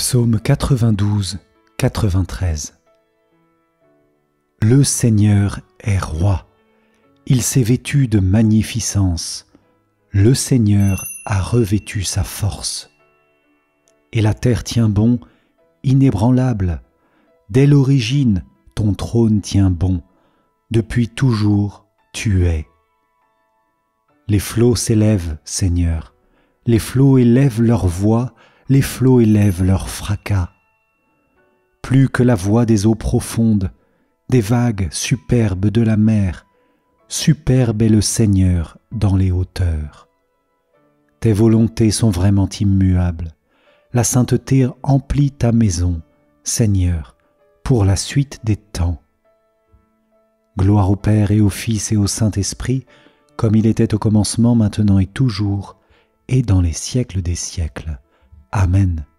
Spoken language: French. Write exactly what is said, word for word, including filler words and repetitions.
Psaume quatre-vingt-douze, quatre-vingt-treize. Le Seigneur est roi, il s'est vêtu de magnificence, le Seigneur a revêtu sa force. Et la terre tient bon, inébranlable, dès l'origine ton trône tient bon, depuis toujours tu es. Les flots s'élèvent, Seigneur, les flots élèvent leur voix, les flots élèvent leur fracas. Plus que la voix des eaux profondes, des vagues superbes de la mer, superbe est le Seigneur dans les hauteurs. Tes volontés sont vraiment immuables, la sainteté emplit ta maison, Seigneur, pour la suite des temps. Gloire au Père et au Fils et au Saint-Esprit, comme il était au commencement, maintenant et toujours, et dans les siècles des siècles. Amen.